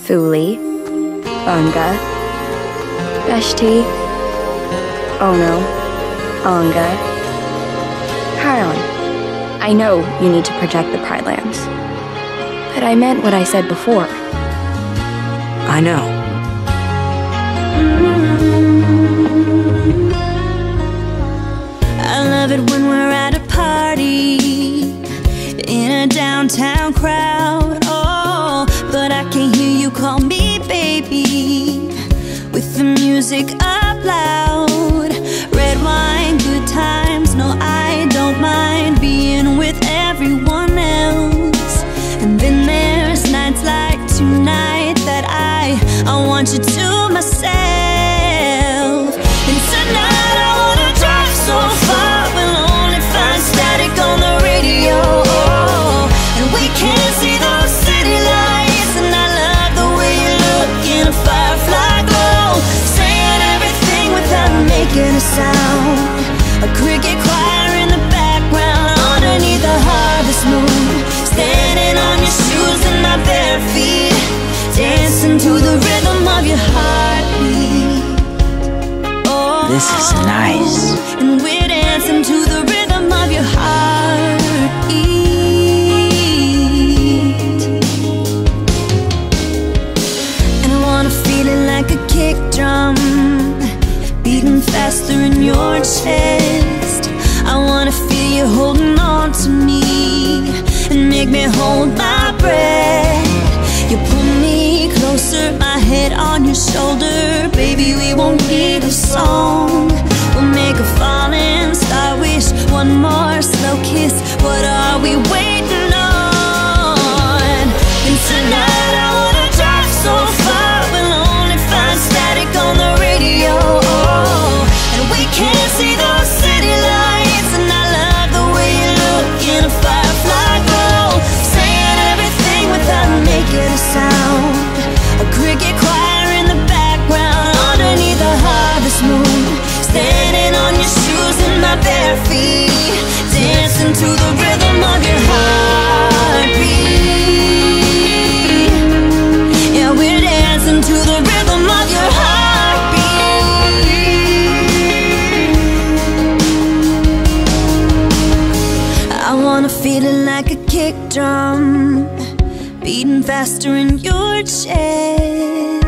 Fuli, Bunga, Beshti, Ono, Anga, Carolyn. I know you need to protect the Pridelands, but I meant what I said before. I know. I love it when we're at a party in a downtown crowd. Oh, but I can't hear you call me baby with the music up loud. Red wine, good times. No, I don't mind being with everyone else. And then there's nights like tonight that I want you to myself. And tonight I wanna drive so far, we'll only find static on the radio. And we can't see those city lights, and I love the way you look in a firefly glow, saying everything without making a sound. A cricket choir in the background underneath the harvest moon, standing on your shoes and my bare feet, dancing to the rhythm of your heartbeat. Oh, This is nice. and we're dancing to the rhythm of your heartbeat. And I wanna feel it like a kick drum, beating faster in your chest. I wanna feel you holding on to me and make me hold my breath. You pull me closer, my head on your shoulder. Baby, we won't need a song. We'll make a falling star wish, one more slow kiss. What are we waiting on? And tonight I wanna drive so far, we'll only find static on the radio. And we can't see those city lights, and I love the way you look in a firefly glow, saying everything without making a sound. A cricket choir in the background underneath the harvest moon, standing on your shoes and my bare feet, dancing to the rhythm of your heartbeat. Yeah, we're dancing to the rhythm of your heartbeat. I wanna feel it like a kick drum, beating faster in your chest.